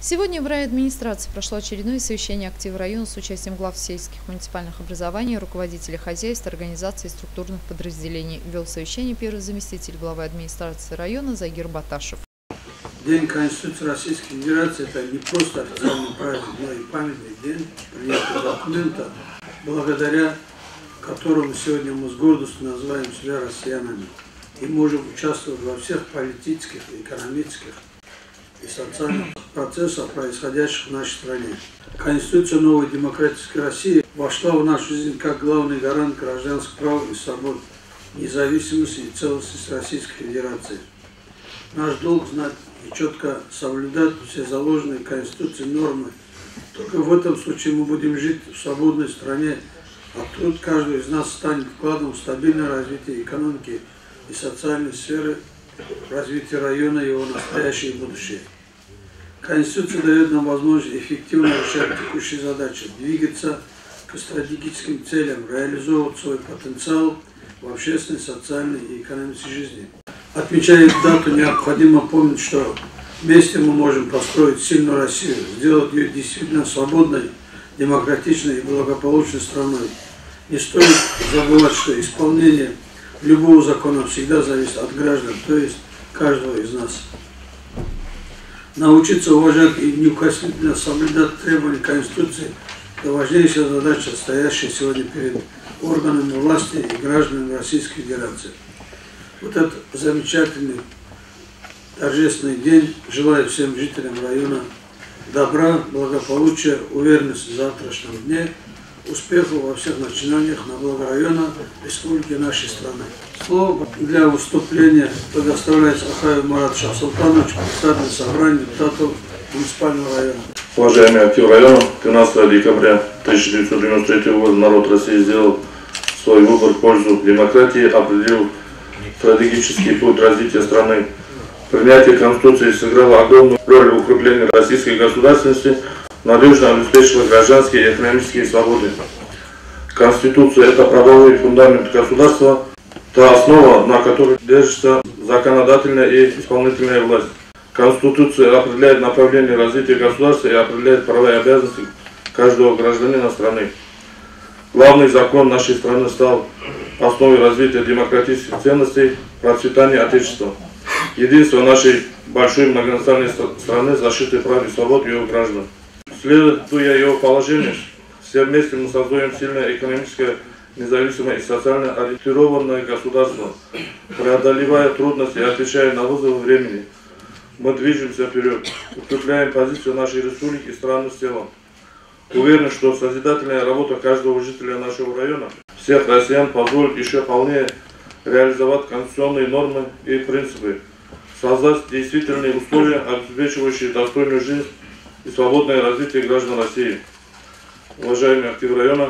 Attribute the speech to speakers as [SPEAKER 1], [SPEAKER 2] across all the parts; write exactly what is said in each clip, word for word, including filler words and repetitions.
[SPEAKER 1] Сегодня в райадминистрации прошло очередное совещание актива района с участием глав сельских муниципальных образований, руководителей хозяйств, организаций и структурных подразделений. Вел совещание первый заместитель главы администрации района Загир Баташев.
[SPEAKER 2] День Конституции Российской Федерации – это не просто официальный праздник, но и памятный день принятия документа, благодаря которому сегодня мы с гордостью называем себя россиянами и можем участвовать во всех политических, экономических и социальных процессах, происходящих в нашей стране. Конституция новой демократической России вошла в нашу жизнь как главный гарант гражданских прав и свобод, независимости и целостности Российской Федерации. Наш долг знать и четко соблюдать все заложенные Конституцией нормы. Только в этом случае мы будем жить в свободной стране, а труд каждого из нас станет вкладом в стабильное развитие экономики и социальной сферы, развития района и его настоящее и будущее. Конституция дает нам возможность эффективно решать текущие задачи, двигаться к стратегическим целям, реализовывать свой потенциал в общественной, социальной и экономической жизни. Отмечая эту дату, необходимо помнить, что вместе мы можем построить сильную Россию, сделать ее действительно свободной, демократичной и благополучной страной. Не стоит забывать, что исполнение любого закона всегда зависит от граждан, то есть каждого из нас. Научиться уважать и неукоснительно соблюдать требования Конституции – это важнейшая задача, стоящая сегодня перед органами власти и гражданами Российской Федерации. Вот этот замечательный торжественный день желаю всем жителям района добра, благополучия, уверенности в завтрашнем дне, успехов во всех начинаниях на благо района, республики нашей страны. Слово для выступления предоставляется Ахаеву Марату Шахсултановичу, председателю собрания депутатов муниципального района.
[SPEAKER 3] Уважаемый актив района, тринадцатого декабря тысяча девятьсот девяносто третьего года народ России сделал свой выбор в пользу демократии, определил стратегический путь развития страны. Принятие Конституции сыграло огромную роль в укреплении российской государственности, надежно обеспечила гражданские и экономические свободы. Конституция – это правовой фундамент государства, та основа, на которой держится законодательная и исполнительная власть. Конституция определяет направление развития государства и определяет права и обязанности каждого гражданина страны. Главный закон нашей страны стал основой развития демократических ценностей, процветания Отечества. Единство нашей большой многонациональной страны, защиты прав и свобод ее граждан. Следуя его положению, все вместе мы создаем сильное экономическое, независимое и социально ориентированное государство, преодолевая трудности и отвечая на вызовы времени. Мы движемся вперед, укрепляем позицию нашей республики и страны в целом. Уверен, что созидательная работа каждого жителя нашего района, всех россиян, позволит еще полнее реализовать конституционные нормы и принципы, создать действительные условия, обеспечивающие достойную жизнь и свободное развитие граждан России. Уважаемые активы района,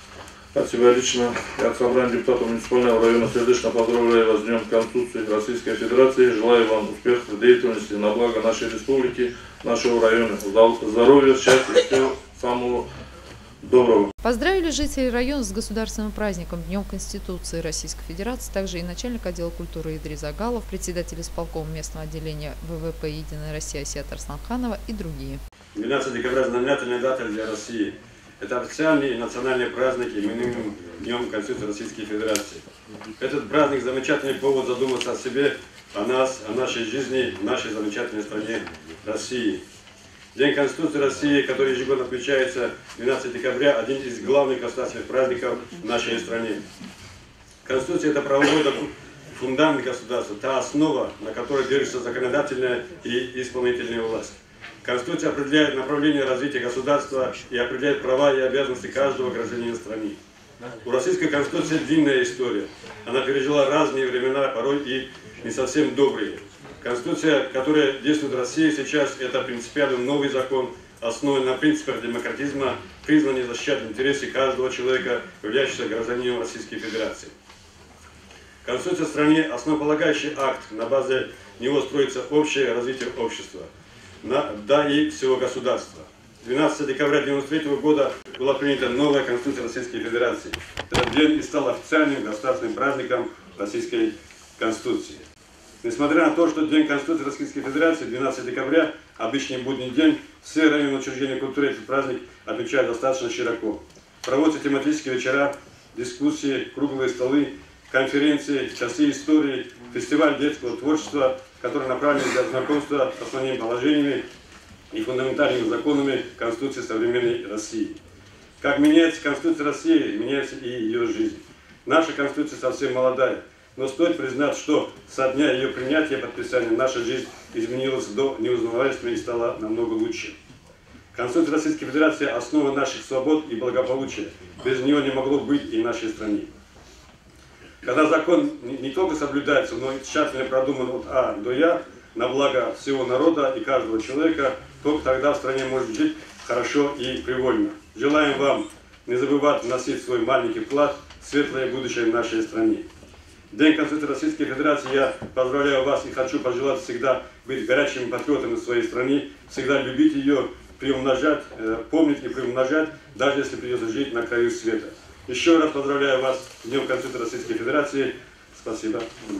[SPEAKER 3] от себя лично и от собрания депутатов муниципального района сердечно поздравляю вас с Днем Конституции Российской Федерации. Желаю вам успехов в деятельности на благо нашей республики, нашего района. Здоровья, счастья и всего самого доброго.
[SPEAKER 1] Поздравили жителей района с государственным праздником Днем Конституции Российской Федерации, также и начальник отдела культуры Идрис Агалов, председатель исполкома местного отделения вэ вэ пэ «Единая Россия» Асият Арсланханова и другие.
[SPEAKER 4] двенадцатого декабря – знаменательная дата для России. Это официальный и национальный праздник, именуемый Днем Конституции Российской Федерации. Этот праздник – замечательный повод задуматься о себе, о нас, о нашей жизни, в нашей замечательной стране России. День Конституции России, который ежегодно отмечается двенадцатого декабря, один из главных государственных праздников в нашей стране. Конституция – это правовой фундамент государства, та основа, на которой держится законодательная и исполнительная власть. Конституция определяет направление развития государства и определяет права и обязанности каждого гражданина страны. У Российской Конституции длинная история. Она пережила разные времена, порой и не совсем добрые. Конституция, которая действует в России сейчас, это принципиально новый закон, основанный на принципах демократизма, призванный защищать интересы каждого человека, являющегося гражданином Российской Федерации. Конституция в стране – основополагающий акт, на базе него строится общее развитие общества, на, да и всего государства. двенадцатого декабря тысяча девятьсот девяносто третьего года была принята новая Конституция Российской Федерации. Этот день и стал официальным государственным праздником Российской Конституции. Несмотря на то, что День Конституции Российской Федерации, двенадцатого декабря, обычный будний день, Все районы учреждения культуры этот праздник отмечают достаточно широко. Проводятся тематические вечера, дискуссии, круглые столы, конференции, часы истории, фестиваль детского творчества, который направлен для знакомства с основными положениями и фундаментальными законами Конституции современной России. Как меняется Конституция России, меняется и ее жизнь. Наша Конституция совсем молодая, но стоит признать, что со дня ее принятия и подписания наша жизнь изменилась до неузнаваемости и стала намного лучше. Конституция Российской Федерации – основа наших свобод и благополучия. Без нее не могло быть и в нашей стране. Когда закон не только соблюдается, но и тщательно продуман от А до Я, на благо всего народа и каждого человека, только тогда в стране может жить хорошо и привольно. Желаем вам не забывать вносить свой маленький вклад в светлое будущее в нашей стране. День Конституции Российской Федерации я поздравляю вас и хочу пожелать всегда быть горячими патриотами в своей стране, всегда любить ее, приумножать, помнить и приумножать, даже если придется жить на краю света. Еще раз поздравляю вас с Днем Конституции Российской Федерации. Спасибо.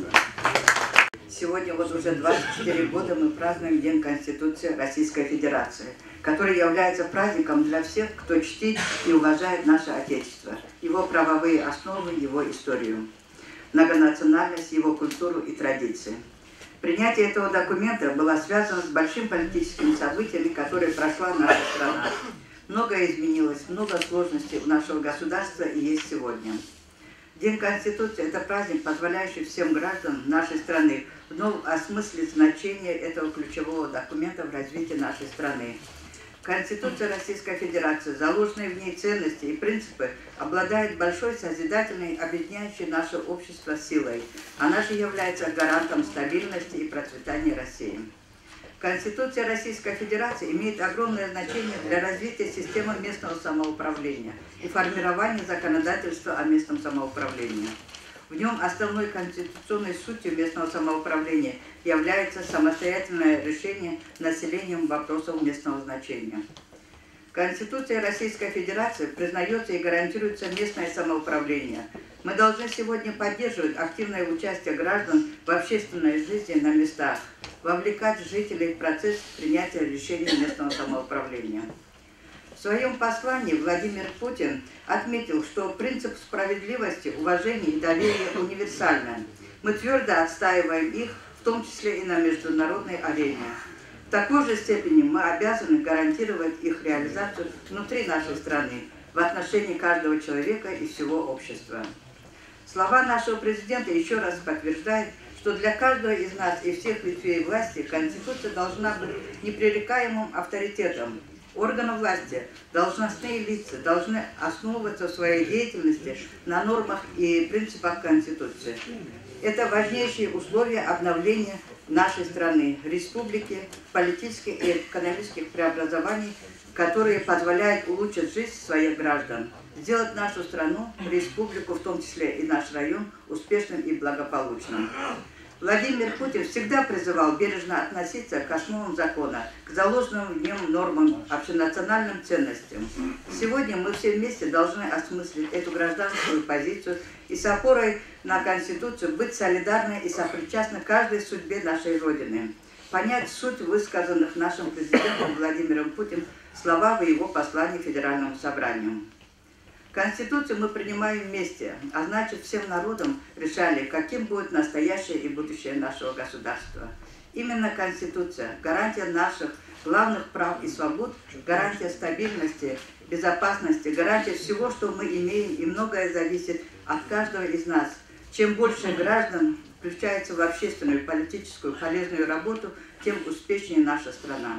[SPEAKER 5] Сегодня вот уже двадцать четыре года мы празднуем День Конституции Российской Федерации, который является праздником для всех, кто чтит и уважает наше Отечество, его правовые основы, его историю, многонациональность, его культуру и традиции. Принятие этого документа было связано с большим политическим событием, которое прошла наша страна. Многое изменилось, много сложностей у нашего государства и есть сегодня. День Конституции – это праздник, позволяющий всем гражданам нашей страны вновь осмыслить значение этого ключевого документа в развитии нашей страны. Конституция Российской Федерации, заложенные в ней ценности и принципы, обладает большой созидательной, объединяющей наше общество силой. Она же является гарантом стабильности и процветания России. Конституция Российской Федерации имеет огромное значение для развития системы местного самоуправления и формирования законодательства о местном самоуправлении. В нем основной конституционной сутью местного самоуправления является самостоятельное решение населением вопросов местного значения. Конституция Российской Федерации признается и гарантируется местное самоуправление. Мы должны сегодня поддерживать активное участие граждан в общественной жизни на местах, вовлекать жителей в процесс принятия решений местного самоуправления. В своем послании Владимир Путин отметил, что принцип справедливости, уважения и доверия универсальны. Мы твердо отстаиваем их, в том числе и на международной арене. В такой же степени мы обязаны гарантировать их реализацию внутри нашей страны, в отношении каждого человека и всего общества. Слова нашего президента еще раз подтверждают, что для каждого из нас и всех ветвей власти Конституция должна быть непререкаемым авторитетом. Органы власти, должностные лица должны основываться в своей деятельности на нормах и принципах Конституции. Это важнейшие условия обновления нашей страны, республики, политических и экономических преобразований, которые позволяют улучшить жизнь своих граждан, сделать нашу страну, республику, в том числе и наш район, успешным и благополучным. Владимир Путин всегда призывал бережно относиться к основам закона, к заложенным в нем нормам, общенациональным ценностям. Сегодня мы все вместе должны осмыслить эту гражданскую позицию и с опорой на Конституцию быть солидарны и сопричастны каждой судьбе нашей Родины. Понять суть высказанных нашим президентом Владимиром Путиным слова в его послании Федеральному собранию. Конституцию мы принимаем вместе, а значит всем народам решали, каким будет настоящее и будущее нашего государства. Именно Конституция – гарантия наших главных прав и свобод, гарантия стабильности, безопасности, гарантия всего, что мы имеем, и многое зависит от каждого из нас. Чем больше граждан включается в общественную, политическую, полезную работу, тем успешнее наша страна.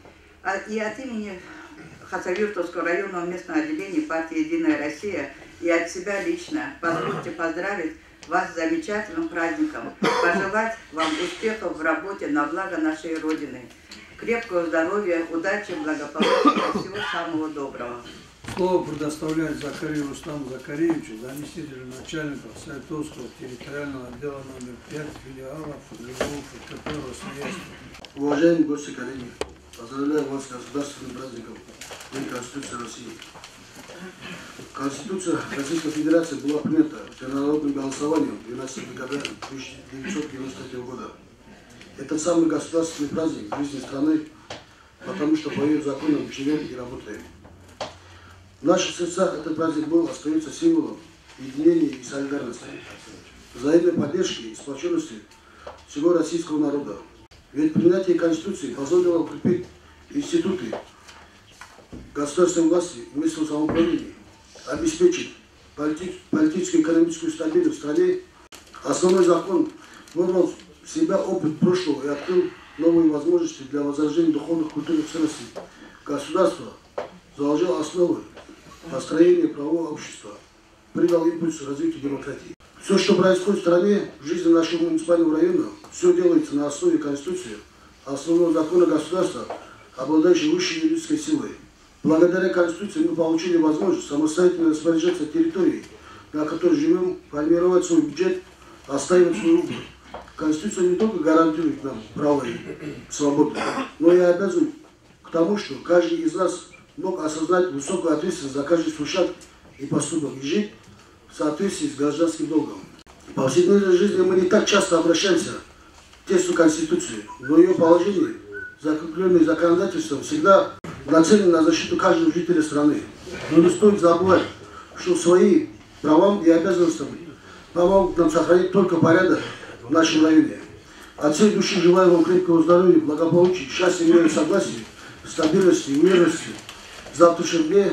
[SPEAKER 5] И от имени Хасавюртовского районного местного отделения партии «Единая Россия» и от себя лично позвольте поздравить вас с замечательным праздником, пожелать вам успехов в работе на благо нашей Родины, крепкого здоровья, удачи, благополучия, всего самого доброго.
[SPEAKER 2] Слово предоставляет Закарию Рустаму Закаревичу, заместителю начальника Саратовского территориального отдела номер пять филиала Футбольного ФКП Росреестра.
[SPEAKER 6] Уважаемые гости, коллеги, поздравляю вас с государственным праздником День Конституции России. Конституция Российской Федерации была принята всенародным голосованием двенадцатого декабря тысяча девятьсот девяносто третьего года. Этот самый государственный праздник в жизни страны потому что по ее законам живем и работаем. В наших сердцах этот праздник был, остается символом единения и солидарности, взаимной поддержки и сплоченности всего российского народа. Ведь принятие Конституции позволило укрепить институты государственной власти и местного самоуправления, обеспечить политическую и экономическую стабильность в стране. Основной закон вырвал в себя опыт прошлого и открыл новые возможности для возрождения духовных культурных ценностей. Государство заложило основы построения правового общества, придал импульс развитию демократии. Все, что происходит в стране, в жизни нашего муниципального района, все делается на основе Конституции, основного закона государства, обладающего высшей юридической силой. Благодаря Конституции мы получили возможность самостоятельно распоряжаться территорией, на которой живем, формировать свой бюджет, отстаивать свой выбор. Конституция не только гарантирует нам право и свободу, но и обязывает к тому, что каждый из нас мог осознать высокую ответственность за каждый свой шаг и поступок и жить в соответствии с гражданским долгом. В повседневной жизни мы не так часто обращаемся к тексту Конституции, но ее положения, закрепленные законодательством, всегда нацелены на защиту каждого жителя страны. Но не стоит забывать, что свои правам и обязанностям помогут нам сохранить только порядок в нашем районе. От всей души желаю вам крепкого здоровья, благополучия, счастья, мира, согласия, стабильности и уверенности в завтрашнем дне,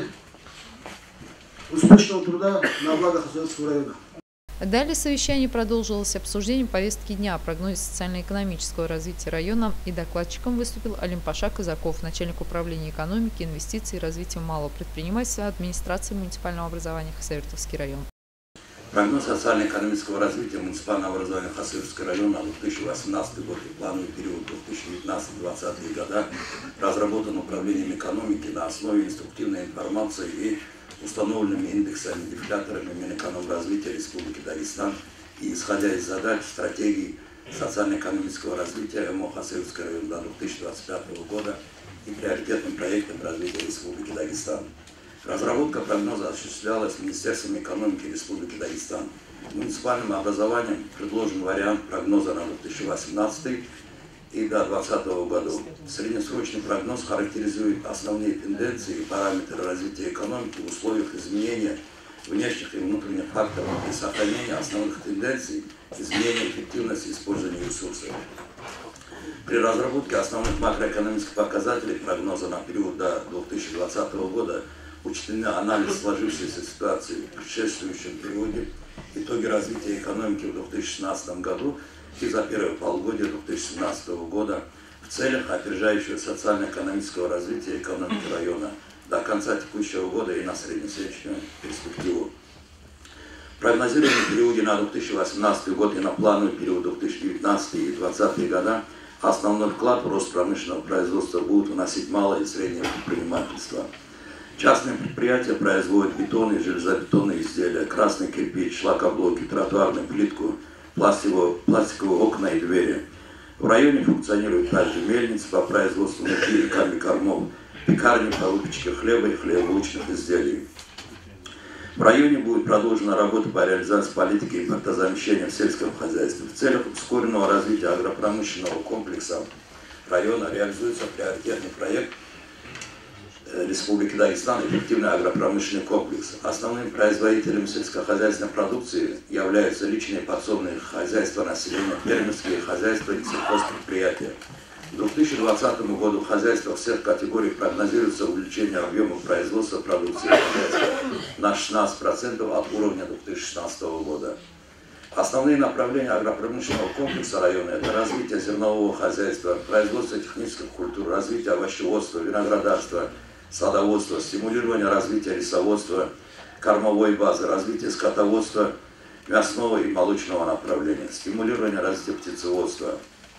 [SPEAKER 6] успешного труда на благо Хасавюртского района.
[SPEAKER 1] Далее совещание продолжилось обсуждением повестки дня о прогнозе социально-экономического развития района, и докладчиком выступил Алимпаша Казаков, начальник управления экономики, инвестиций и развития малого предпринимательства администрации муниципального образования Хасавюртский район.
[SPEAKER 7] Прогноз социально-экономического развития муниципального образования Хасавюртского района на две тысячи восемнадцатый год и плановый период две тысячи девятнадцатый — две тысячи двадцатый года разработан управлением экономики на основе инструктивной информации и установленными индексами, дефляторами Минэкономразвития Республики Дагестан и исходя из задач стратегии социально-экономического развития МО Хасавюртского района до две тысячи двадцать пятого года и приоритетным проектом развития Республики Дагестан. Разработка прогноза осуществлялась Министерством экономики Республики Дагестан. Муниципальным образованием предложен вариант прогноза на две тысячи восемнадцатый и до две тысячи двадцатого году. Среднесрочный прогноз характеризует основные тенденции и параметры развития экономики в условиях изменения внешних и внутренних факторов и сохранения основных тенденций изменения эффективности использования ресурсов. При разработке основных макроэкономических показателей прогноза на период до две тысячи двадцатого года учтены анализ сложившейся ситуации в предшествующем периоде, итоги развития экономики в две тысячи шестнадцатом году и за первое полугодие две тысячи семнадцатого года в целях опережающего социально-экономического развития экономики района до конца текущего года и на среднесрочную перспективу. В прогнозируемом периоде на две тысячи восемнадцатый год и на плановый период две тысячи девятнадцатый и две тысячи двадцатый года основной вклад в рост промышленного производства будут вносить малое и среднее предпринимательство. Частные предприятия производят бетонные и железобетонные изделия, красный кирпич, шлакоблоки, тротуарную плитку, пластиковые, пластиковые окна и двери. В районе функционируют также мельницы по производству муки и комбикормов, пекарни по выпечке хлеба и хлебобулочных изделий. В районе будет продолжена работа по реализации политики импортозамещения в сельском хозяйстве. В целях ускоренного развития агропромышленного комплекса района реализуется приоритетный проект Республики Дагестан «Эффективный агропромышленный комплекс». Основным производителем сельскохозяйственной продукции являются личные подсобные хозяйства населения, фермерские хозяйства и сельхозпредприятия. К две тысячи двадцатому году в хозяйствах всех категорий прогнозируется увеличение объема производства продукции хозяйства на шестнадцать процентов от уровня две тысячи шестнадцатого года. Основные направления агропромышленного комплекса района – это развитие зернового хозяйства, производство технических культур, развитие овощеводства, виноградарства, садоводства, стимулирование развития лесоводства, кормовой базы, развитие скотоводства, мясного и молочного направления, стимулирование развития птицеводства.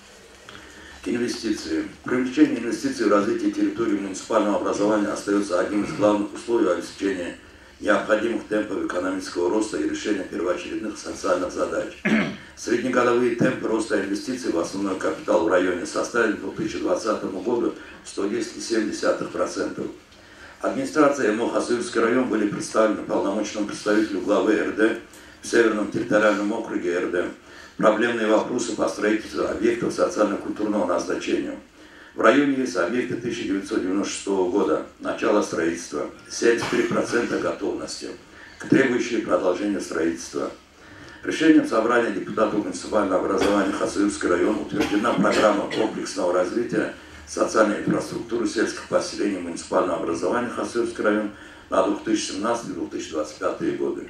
[SPEAKER 7] Инвестиции. Привлечение инвестиций в развитие территории муниципального образования остается одним из главных условий обеспечения необходимых темпов экономического роста и решения первоочередных социальных задач. Среднегодовые темпы роста инвестиций в основной капитал в районе составили к две тысячи двадцатому году сто десять целых семь десятых процента. Администрация МО Хасавюртский район были представлены полномочному представителю главы эр дэ в Северном территориальном округе эр дэ проблемные вопросы по строительству объектов социально-культурного назначения. В районе есть объекты тысяча девятьсот девяносто шестого года, начало строительства, семьдесят три процента готовности, требующие продолжения строительства. Решением собрания депутатов муниципального образования Хасавюрский район утверждена программа комплексного развития социальной инфраструктуры сельских поселений муниципального образования Хасавюрский район на две тысячи семнадцатый — две тысячи двадцать пятый годы.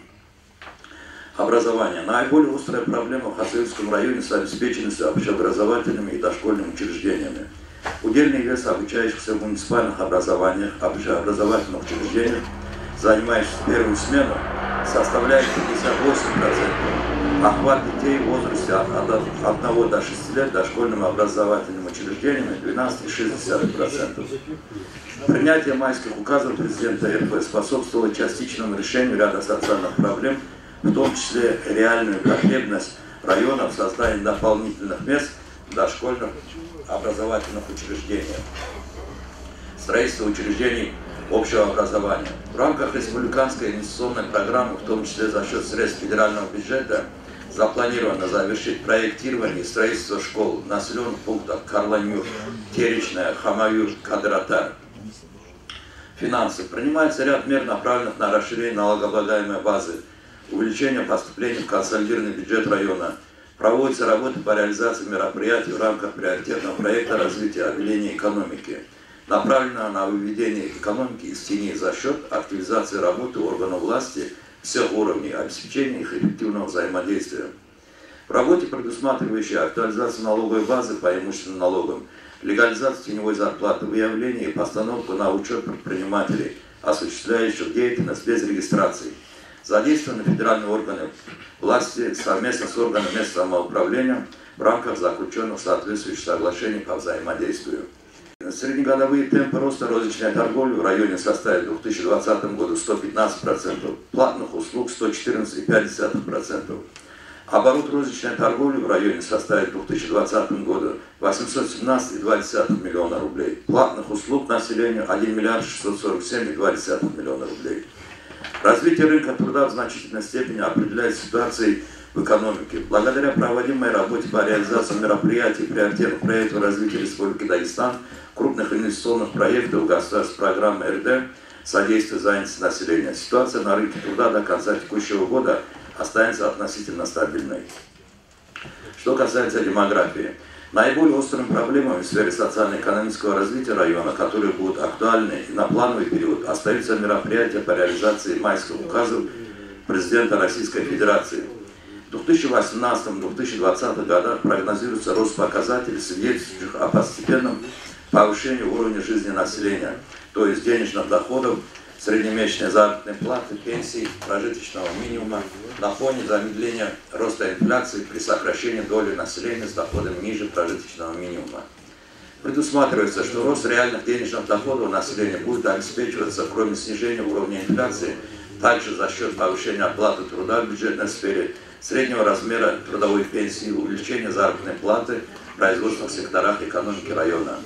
[SPEAKER 7] Образование. Наиболее острая проблема в Хасавюрском районе с обеспеченностью общеобразовательными и дошкольными учреждениями. Удельный вес обучающихся в муниципальных образованиях, общеобразовательных учреждениях, занимающихся первую смену, составляет пятьдесят восемь процентов. Охват детей в возрасте от одного до шести лет дошкольным образовательным учреждениям двенадцать целых шесть десятых процента. Принятие майских указов президента эр эф способствовало частичному решению ряда социальных проблем, в том числе реальную потребность района в создании дополнительных мест в дошкольных образовательных учреждениях. Строительство учреждений общего образования. В рамках республиканской инвестиционной программы, в том числе за счет средств федерального бюджета, запланировано завершить проектирование и строительство школ в населенных пунктах Карланюр, Теречная, Хамаюр, Кадратар. Финансы. Принимается ряд мер, направленных на расширение налогооблагаемой базы, увеличение поступлений в консолидированный бюджет района. Проводятся работы по реализации мероприятий в рамках приоритетного проекта развития отделения экономики, направленного на выведение экономики из тени за счет активизации работы органов власти всех уровней, обеспечения их эффективного взаимодействия. В работе, предусматривающей актуализацию налоговой базы по имущественным налогам, легализацию теневой зарплаты, выявление и постановку на учет предпринимателей, осуществляющих деятельность без регистрации. Задействованы федеральные органы власти совместно с органами местного самоуправления в рамках заключенных соответствующих соглашений по взаимодействию. Среднегодовые темпы роста розничной торговли в районе составят в две тысячи двадцатом году сто пятнадцать процентов, платных услуг сто четырнадцать целых пять десятых процента. Оборот розничной торговли в районе составит в две тысячи двадцатом году восемьсот семнадцать целых два десятых миллиона рублей, платных услуг населению один миллиард шестьсот сорок семь целых два десятых миллиона рублей. Развитие рынка труда в значительной степени определяет ситуацией в экономике. Благодаря проводимой работе по реализации мероприятий приоритетных проектов развития Республики Дагестан, крупных инвестиционных проектов государственной программы эр дэ, содействия занятости населения, ситуация на рынке труда до конца текущего года останется относительно стабильной. Что касается демографии. Наиболее острыми проблемами в сфере социально-экономического развития района, которые будут актуальны и на плановый период, остаются мероприятия по реализации майских указов президента Российской Федерации. В две тысячи восемнадцатом — две тысячи двадцатом годах прогнозируется рост показателей, свидетельствующих о постепенном повышении уровня жизни населения, то есть денежных доходов, среднемесячной заработной платы, пенсий, прожиточного минимума на фоне замедления роста инфляции при сокращении доли населения с доходами ниже прожиточного минимума. Предусматривается, что рост реальных денежных доходов населения будет обеспечиваться, кроме снижения уровня инфляции, также за счет повышения оплаты труда в бюджетной сфере, среднего размера трудовой пенсии, увеличения заработной платы в производственных секторах экономики района.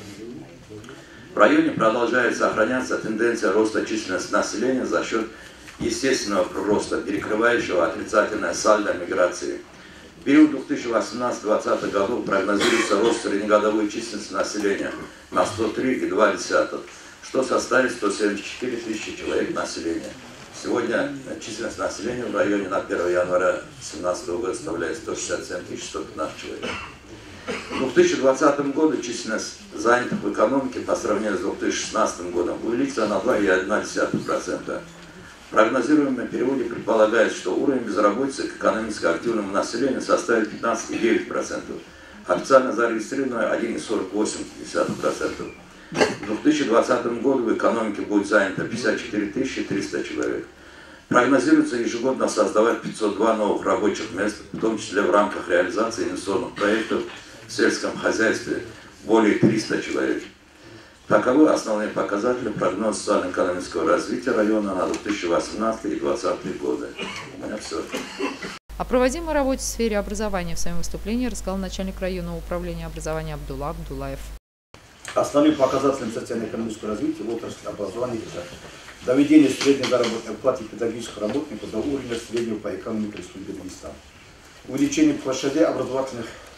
[SPEAKER 7] В районе продолжает сохраняться тенденция роста численности населения за счет естественного прироста, перекрывающего отрицательное сальдо миграции. В период две тысячи восемнадцатого — две тысячи двадцатого годов прогнозируется рост среднегодовой численности населения на сто три целых два десятых, что составит сто семьдесят четыре тысячи человек населения. Сегодня численность населения в районе на первое января две тысячи семнадцатого года составляет сто шестьдесят семь тысяч сто пятнадцать человек. В две тысячи двадцатом году численность занятых в экономике по сравнению с две тысячи шестнадцатым годом увеличится на два целых одна десятая процента. В прогнозируемом периоде предполагается, что уровень безработицы к экономически активному населению составит пятнадцать целых девять десятых процента, официально зарегистрировано один целых сорок восемь десятых процента. В две тысячи двадцатом году в экономике будет занято пятьдесят четыре тысячи триста человек. Прогнозируется ежегодно создавать пятьсот два новых рабочих мест, в том числе в рамках реализации инвестиционных проектов в сельском хозяйстве более трёхсот человек. Таковы основные показатели прогноза социально-экономического развития района на две тысячи восемнадцатый и две тысячи двадцатый годы. У меня все.
[SPEAKER 1] О проводимой работе в сфере образования в своем выступлении рассказал начальник районного управления образования Абдулла Абдулаев.
[SPEAKER 8] Основным показателем социально-экономического развития в отрасли образования это доведение средней заработной платы педагогических работников до уровня среднего по экономике Республики Дагестан, увеличение площадей образовательных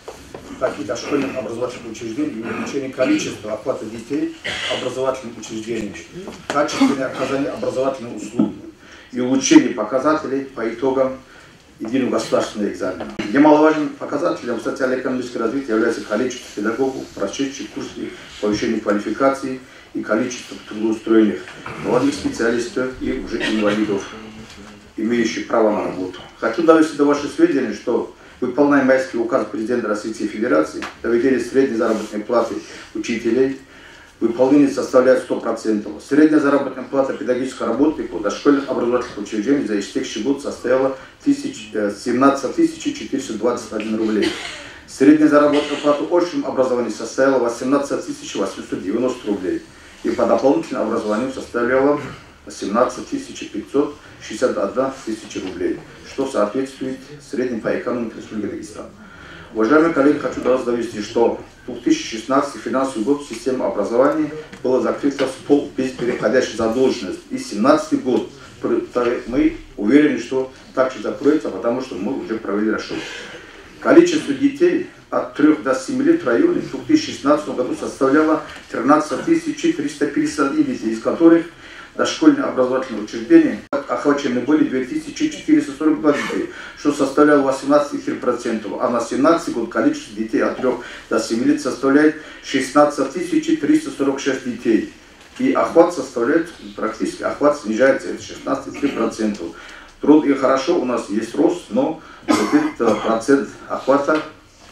[SPEAKER 8] так и дошкольных образовательных учреждений и увеличение количества охвата детей образовательных учреждений, качественное оказание образовательных услуг и улучшение показателей по итогам единого государственного экзамена. Немаловажным показателем социально-экономического развития является количество педагогов, прошедших курсы повышения квалификации и количество трудоустроенных молодых специалистов и уже инвалидов, имеющих право на работу. Хочу довести до вашего сведения, что выполняя майский указ президента Российской Федерации, доведение средней заработной платы учителей, выполнение составляет сто процентов. Средняя заработная плата педагогических работников дошкольных образовательных учреждений за истекший год составила семнадцать тысяч четыреста двадцать один рублей. Средняя заработная плата в общем образовании составила восемнадцать тысяч восемьсот девяносто рублей. И по дополнительному образованию составляла восемнадцать тысяч пятьсот шестьдесят одна тысяча рублей, что соответствует среднему по экономике Республики Дагестан. Уважаемые коллеги, хочу до вас довести, что две тысячи шестнадцатый финансовый год система образования была закрыта в пол без переходящей задолженности. И две тысячи семнадцатый год мы уверены, что также закроется, потому что мы уже провели расчет. Количество детей от трёх до семи лет в районе в две тысячи шестнадцатом году составляло тринадцать тысяч триста пятьдесят один детей, из которых дошкольные образовательные учреждения охвачены были две тысячи четыреста сорок два детей, что составляло восемнадцать целых три десятых процента, а на две тысячи семнадцатый год количество детей от трёх до семи лет составляет шестнадцать тысяч триста сорок шесть детей. И охват составляет, практически охват снижается, это шестнадцать целых три десятых процента. Труд и хорошо, у нас есть рост, но этот процент охвата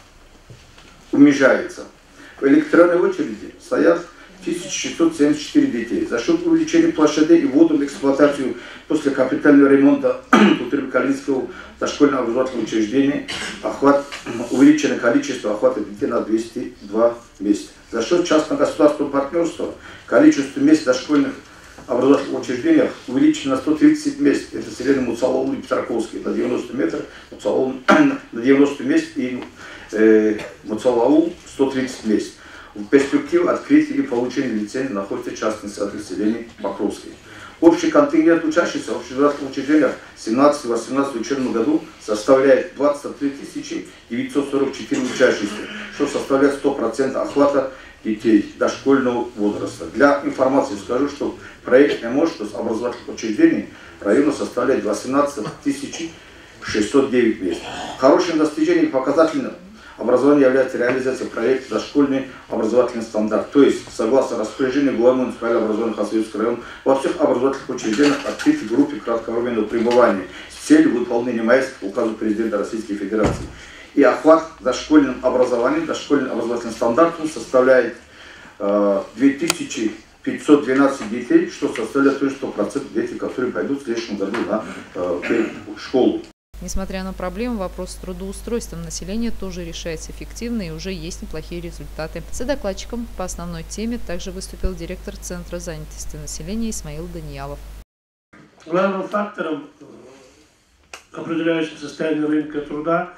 [SPEAKER 8] уменьшается. В электронной очереди стоят тысяча шестьсот семьдесят четыре детей. За счет увеличения площадей и ввода в эксплуатацию после капитального ремонта Калинского дошкольного образовательного учреждения охват, увеличено количество охвата детей на двести два места. За счет частно-государственного партнерства количество мест в дошкольных образовательных учреждениях увеличено на сто тридцать мест. Это средний Муцалаул и Петраковский на девяносто метров, Муцалаул на девяносто мест и э, Муцалаул сто тридцать мест. В перспективе открытия и получения лицензии находится частный сад населения Покровский. Общий контингент учащихся в общеобразовательных учреждениях в семнадцатом-восемнадцатом учебном году составляет двадцать три тысячи девятьсот сорок четыре учащихся, что составляет сто процентов охвата детей дошкольного возраста. Для информации скажу, что проектная мощность образовательных учреждений района составляет восемнадцать тысяч шестьсот девять мест. Хорошим достижением и показательным образование является реализация проекта «Дошкольный образовательный стандарт». То есть, согласно распоряжению главы муниципального образования Хасавюрского района, во всех образовательных учреждениях открыты группы кратковременного пребывания с целью выполнения майских указов президента Российской Федерации. И охват дошкольным образованием, дошкольным образовательным стандартом составляет э, две тысячи пятьсот двенадцать детей, что составляет сто процентов детей, которые пойдут в следующем году на э, школу.
[SPEAKER 1] Несмотря на проблемы, вопрос с трудоустройством населения тоже решается эффективно и уже есть неплохие результаты. С докладчиком по основной теме также выступил директор Центра занятости населения Исмаил Даниялов.
[SPEAKER 2] Главным фактором, определяющим состояние рынка труда,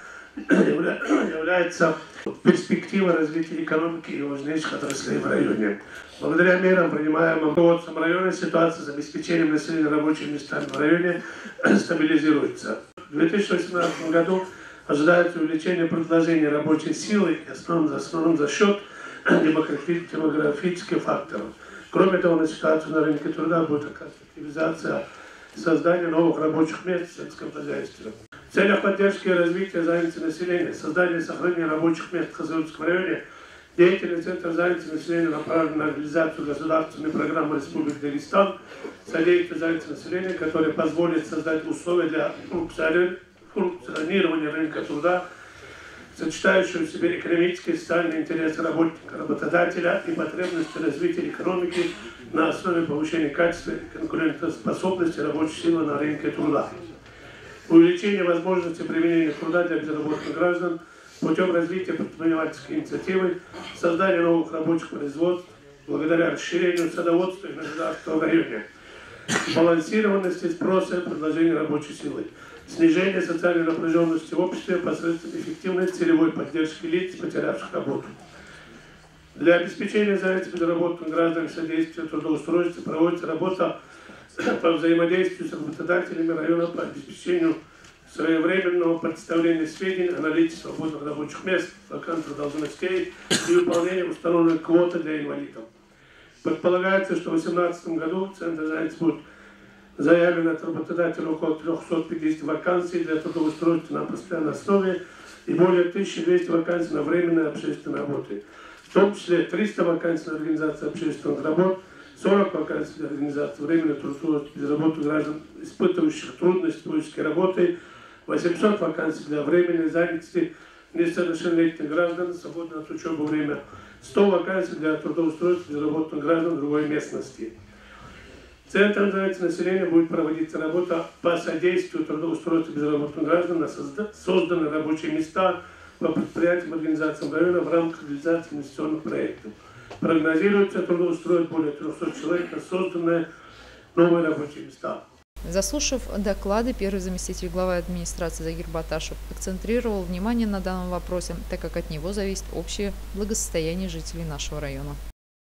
[SPEAKER 2] является перспектива развития экономики и важнейших отраслей в районе. Благодаря мерам, принимаемым руководством района, ситуация с обеспечением населения рабочими местами в районе стабилизируется. В две тысячи восемнадцатом году ожидается увеличение предложения рабочей силы, в основном, в основном за счет демографических факторов. Кроме того, на ситуацию на рынке труда будет оказывать активизация создания новых рабочих мест в сельском хозяйстве. В целях поддержки и развития занятости населения, создания и сохранения рабочих мест в Хасавюрском районе, деятельность Центра занятости населения направлена на реализацию государственной программы Республики Дагестан «Содействие занятости населения», которая позволит создать условия для функционирования рынка труда, сочетающего в себе экономические и социальные интересы работника, работодателя и потребности развития экономики на основе повышения качества и конкурентоспособности рабочей силы на рынке труда. Увеличение возможностей применения труда для безработных граждан путем развития предпринимательской инициативы, создания новых рабочих производств, благодаря расширению садоводства и межгосударственного в районе, балансированности спроса и предложения рабочей силы, снижение социальной напряженности в обществе посредством эффективной целевой поддержки лиц, потерявших работу. Для обеспечения занятости безработных граждан и содействия трудоустройства проводится работа по взаимодействию с работодателями района по обеспечению
[SPEAKER 9] своевременного представления сведений о наличии свободных рабочих мест, вакантных должностей и выполнения установленной квоты для инвалидов. Предполагается, что в две тысячи восемнадцатом году в Центре занятости будет заявлено от работодателя около трёхсот пятидесяти вакансий для трудоустройства на постоянной основе и более тысячи двухсот вакансий на временной общественной работе. В том числе триста вакансий на организацию общественных работ, сорок вакансий для организации временной трудоустройства без работы граждан, испытывающих трудности в поиске работы, восемьсот вакансий для временной занятости несовершеннолетних граждан, свободное от учебы время, сто вакансий для трудоустройства безработных граждан другой местности. Центром занятости населения будет проводиться работа по содействию трудоустройству безработных граждан на созданные рабочие места по предприятиям и организациям района в рамках реализации инвестиционных проектов. Прогнозируется трудоустроить более трёхсот человек на созданные новые рабочие места.
[SPEAKER 1] Заслушав доклады, первый заместитель главы администрации Загир Баташев акцентрировал внимание на данном вопросе, так как от него зависит общее благосостояние жителей нашего района.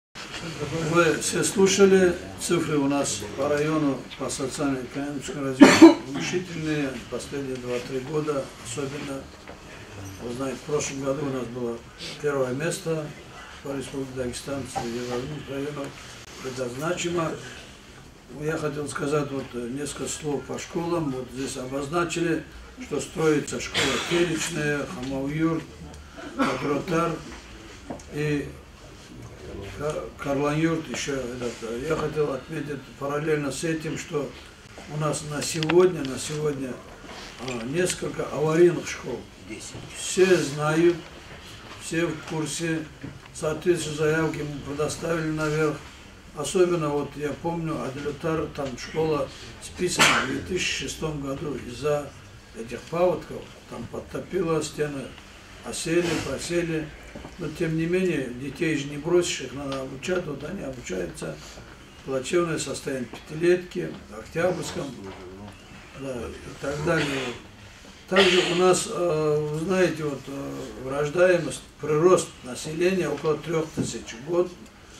[SPEAKER 2] Вы все слушали, цифры у нас по району, по социально-экономическому развитию внушительные, последние два-три года особенно. Вы знаете, в прошлом году у нас было первое место по Республике Дагестан среди разных районов. Это значимо. Я хотел сказать вот несколько слов по школам. Вот здесь обозначили, что строится школа Перечная, Хамауюрт, Кадротар и Карлан-Юрт еще. Этот. Я хотел отметить параллельно с этим, что у нас на сегодня, на сегодня несколько аварийных школ. Все знают, все в курсе, соответствующие заявки мы предоставили наверх. Особенно, вот я помню, Адилютар, там школа списана в две тысячи шестом году из-за этих паводков, там подтопило стены, осели, просели. Но тем не менее, детей же не бросишь, их надо обучать, вот они обучаются. Плачевное состояние пятилетки, в Октябрьском, да, и так далее. Также у нас, вы знаете, вот рождаемость, прирост населения около трех тысяч в год.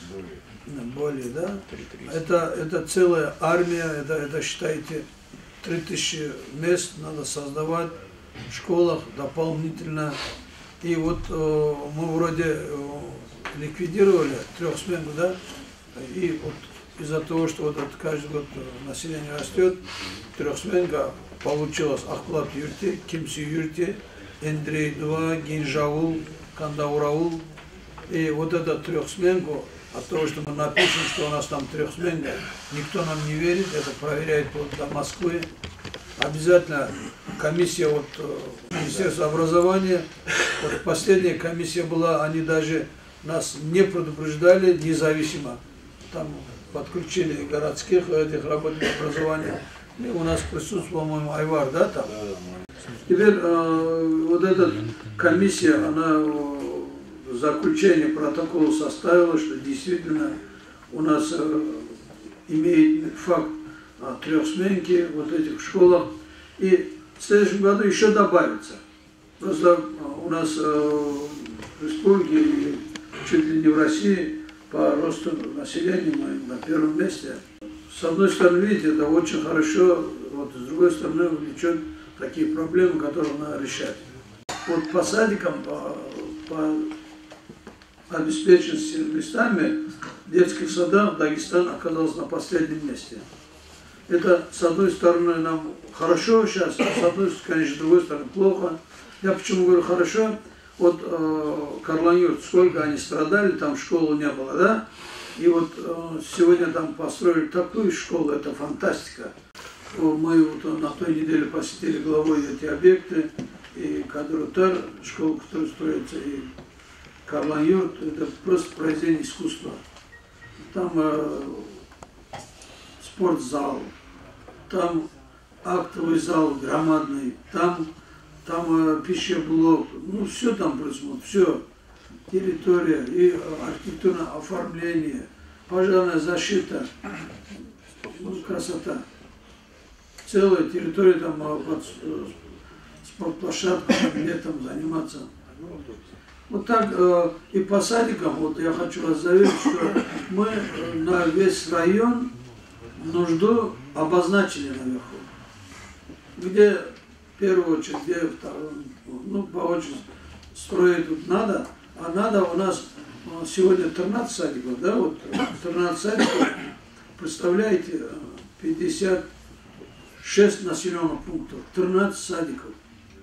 [SPEAKER 2] Более, да? Это, это целая армия, это, это считайте, три тысячи мест надо создавать в школах дополнительно. И вот э, мы вроде э, ликвидировали трехсменку, да? И вот из-за того, что вот это каждый год население растет, трехсменка получилась Ахплат Юрте, Кимси Юрте, Эндрей два, Гинжаул, Кандаураул. И вот эту трехсменку, от того, что мы напишем, что у нас там трехсменка, никто нам не верит, это проверяет вот до Москвы. Обязательно комиссия вот Министерства образования, вот последняя комиссия была, они даже нас не предупреждали независимо. Там подключили городских этих работников образования. И у нас присутствовал, по-моему, Айвар, да, там? Теперь э, вот эта комиссия, она заключение протокола составила, что действительно у нас э, имеет факт э, трехсменки вот этих в школах. И в следующем году еще добавится. Просто э, у нас э, в республике, чуть ли не в России, по росту населения мы на первом месте. С одной стороны, видите, это очень хорошо, вот, с другой стороны, влечет такие проблемы, которые надо решать. Вот по садикам, по, по обеспеченности местами, в детских садах Дагестан оказался на последнем месте. Это, с одной стороны, нам хорошо сейчас, а с одной, конечно, с другой стороны, плохо. Я почему говорю хорошо? Вот э, Карлан-Юрт, сколько они страдали, там школы не было, да? И вот э, сегодня там построили такую школу, это фантастика. Мы вот на той неделе посетили главой эти объекты, и Кадротар, школа, которая строится, и Карлан-Юрт, это просто произведение искусства. Там э, спортзал, там актовый зал громадный, там, там э, пищеблок, ну все там происходит, все. Территория и архитектурное оформление, пожарная защита, ну, красота. Целая территория там под спортплощадку, где там заниматься. Вот так э, и по садикам, вот я хочу вас заверить, что мы на весь район нужду обозначили наверху, где первую очередь, где вторую, ну, по очереди строить тут надо, а надо у нас сегодня тринадцать садиков, да, вот тринадцать садиков, представляете, пятьдесят шесть населенных пунктов, тринадцать садиков.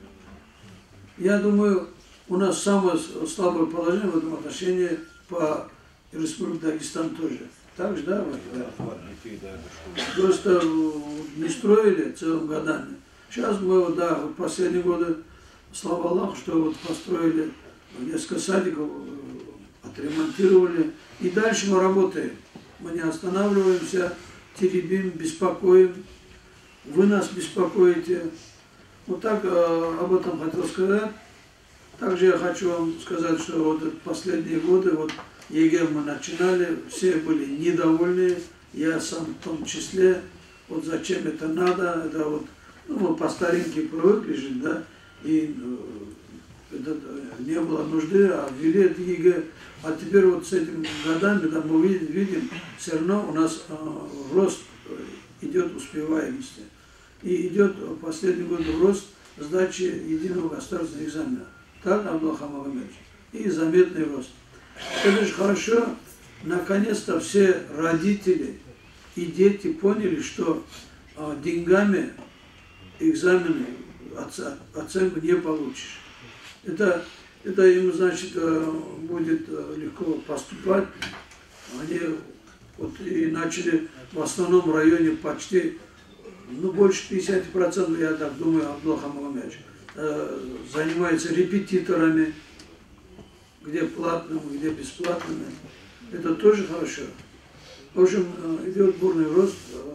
[SPEAKER 2] Я думаю, у нас самое слабое положение в этом отношении по Республике Дагестан тоже. Так же, да? Просто не строили целыми годами. Сейчас мы, вот, да, вот последние годы, слава Аллаху, что вот построили несколько садиков, отремонтировали. И дальше мы работаем. Мы не останавливаемся, теребим, беспокоим. Вы нас беспокоите. Вот так э, об этом хотел сказать. Также я хочу вам сказать, что вот последние годы, вот ЕГЭ мы начинали, все были недовольны, я сам в том числе. Вот зачем это надо, это вот, ну, мы по старинке привыкли жить, да, и э, это, не было нужды, а ввели это ЕГЭ. А теперь вот с этими годами, да, мы видим, видим все равно у нас э, рост идет успеваемости. И идет в последний год рост сдачи единого государственного экзамена. Так, Абдуллах Магомедович? И заметный рост. Это же хорошо. Наконец-то все родители и дети поняли, что э, деньгами экзамены оценку не получишь. Это, это им, значит, будет легко поступать. Они вот и начали в основном районе почти, ну, больше пятидесяти процентов, я так думаю, Абдуллах Магомедович, занимаются репетиторами, где платными, где бесплатными. Это тоже хорошо. В общем, идет бурный рост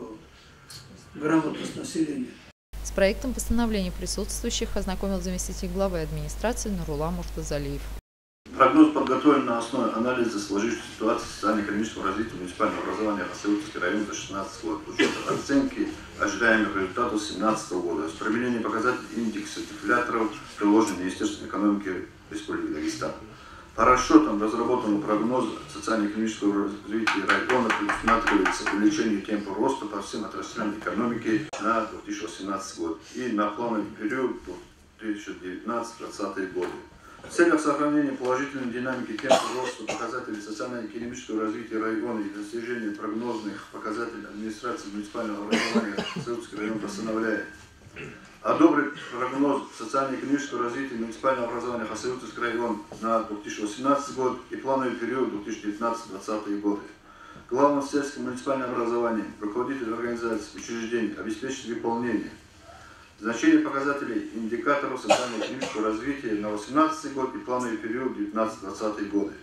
[SPEAKER 2] грамотности населения.
[SPEAKER 1] С проектом постановления присутствующих ознакомил заместитель главы администрации Нурула Муртазалиев.
[SPEAKER 10] Прогноз подготовлен на основе анализа сложившейся ситуации социально-экономического развития муниципального образования Хасавюртский район за шестнадцатый год, учета оценки ожидаемых результатов две тысячи семнадцатого года, с применением показателей индекса дефляторов, приложенных Министерством экономики Республики Дагестан. По расчетам разработанного прогноза социально-экономического развития района предусматривается увеличение темпа роста по всем отраслям экономики на две тысячи восемнадцатый год и на плановый период две тысячи девятнадцатый — две тысячи двадцатый годы. В целях сохранения положительной динамики темпа роста показателей социально-экономического развития района и достижения прогнозных показателей администрации муниципального образования Хасавюртский район постановляет одобрить прогноз социально-экономического развития муниципального образования Хасавюртский район на две тысячи восемнадцатый год и плановый период две тысячи девятнадцатый — две тысячи двадцатый годы. Главное сельское муниципальное образование, руководитель организаций, учреждений обеспечить выполнение. Значение показателей индикаторов социально-экономического развития на две тысячи восемнадцатый год и плановый период две тысячи девятнадцатый — две тысячи двадцатый годы.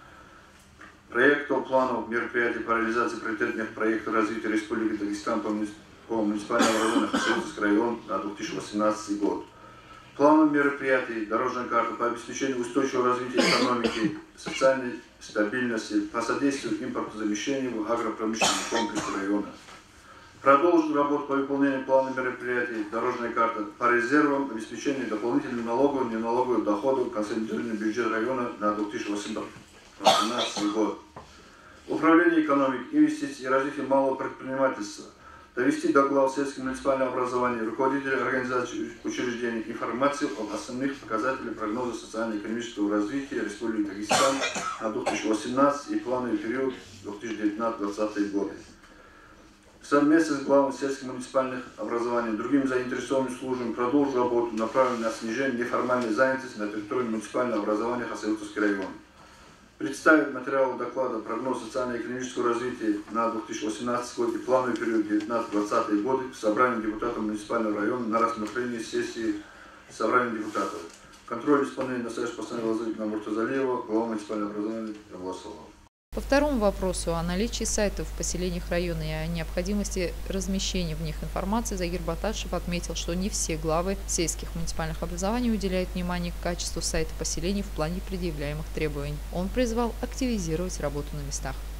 [SPEAKER 10] Проектов планов мероприятий по реализации приоритетных проектов развития Республики Дагестан по муниципальному образованию Хасавюртский район на две тысячи восемнадцатый год. Планом мероприятий, дорожная карта по обеспечению устойчивого развития экономики, социальной стабильности, по содействию импортозамещению в агропромышленном комплексе района. Продолжить работу по выполнению плана мероприятий, дорожная карта по резервам, обеспечению дополнительных налоговых и неналоговых доходов в консолидированный бюджет района на две тысячи восемнадцатый год. Управление экономикой, инвестиций и развития малого предпринимательства. Довести до глав сельского муниципального образования, руководителей организаций учреждений информацию об основных показателях прогноза социально-экономического развития Республики Дагестан на две тысячи восемнадцатый и плановый период две тысячи девятнадцатый — две тысячи двадцатый годы. Совместно с главами сельских муниципальных образований и другими заинтересованными службами продолжить работу, направленную на снижение неформальной занятости на территории муниципального образования Хасавюртский район. Представить материалы доклада прогноз социально-экономического развития на две тысячи восемнадцатый год и плановый период две тысячи девятнадцатый — две тысячи двадцатый годы к собранию депутатов муниципального района на рассмотрение сессии собрания депутатов. Контроль исполнения настоящего постановления Владимира Муртазалиева, глава муниципального образования Ябласова.
[SPEAKER 1] По второму вопросу о наличии сайтов в поселениях района и о необходимости размещения в них информации Загир Баташев отметил, что не все главы сельских муниципальных образований уделяют внимание к качеству сайта поселений в плане предъявляемых требований. Он призвал активизировать работу на местах.